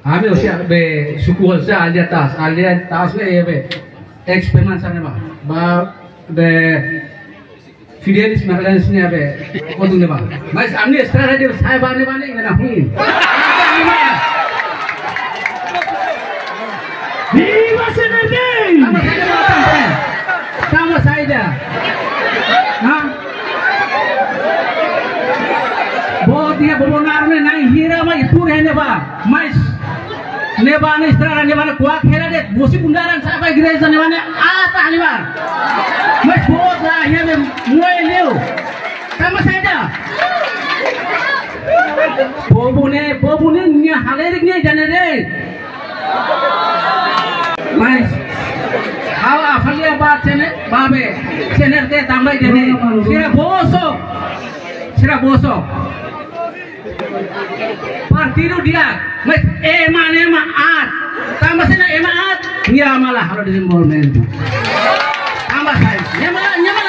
Abi usia be suku halsa alia tas le be eksperimen sana ba be fidelis maklans ne be kodung ne ba mas amni istara de sai bane na hui Viva Senergay! Tama saja. Ha? Bahwa dia benar में नहीं हीरा में itu रहने बा mais nebane istana nebane kuat खेला दे मुसी bundaran sampai gereja nebane apa halibar mais बहुत lah ya में mulai leu sama saja bobune nya halerik nya jane deh mais hawa afalia ba chene babe chener de tambai dene sira boso partido dia mas ema at tambah sina ema at dia malah harus disinvolvement tambah saya nyama